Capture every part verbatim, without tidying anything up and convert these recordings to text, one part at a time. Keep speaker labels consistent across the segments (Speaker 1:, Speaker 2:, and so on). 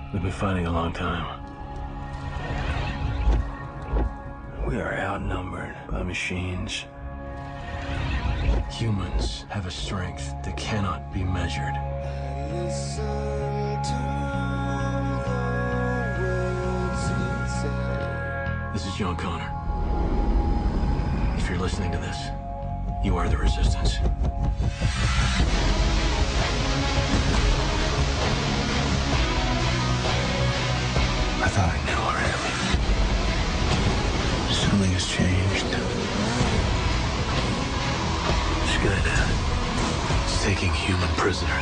Speaker 1: We've been fighting a long time. We are outnumbered by machines. Humans have a strength that cannot be measured. This is John Connor. If you're listening to this, you are the Resistance. I thought I knew already. Something has changed. Skynet is taking human prisoners.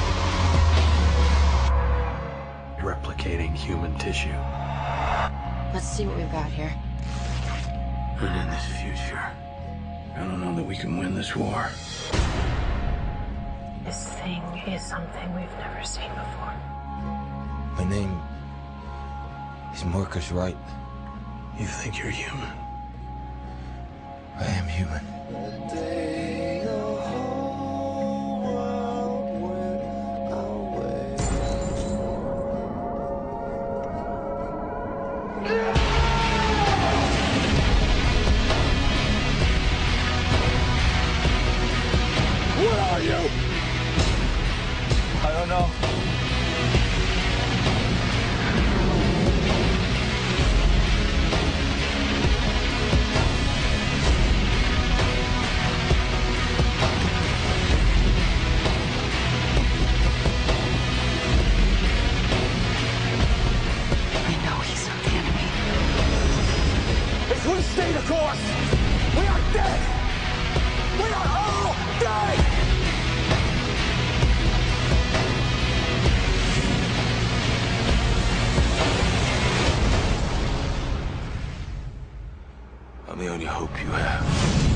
Speaker 1: Replicating human tissue.
Speaker 2: Let's see what we've got here.
Speaker 1: And in this future, I don't know that we can win this war.
Speaker 3: This thing is something we've never seen before.
Speaker 4: My name is Marcus Wright.
Speaker 1: You think you're human?
Speaker 4: I am human.
Speaker 1: Where are you?
Speaker 4: I don't know.
Speaker 2: I know he's not the enemy.
Speaker 4: If we stay the course, we are dead! We are all dead!
Speaker 1: I'm the only hope you have.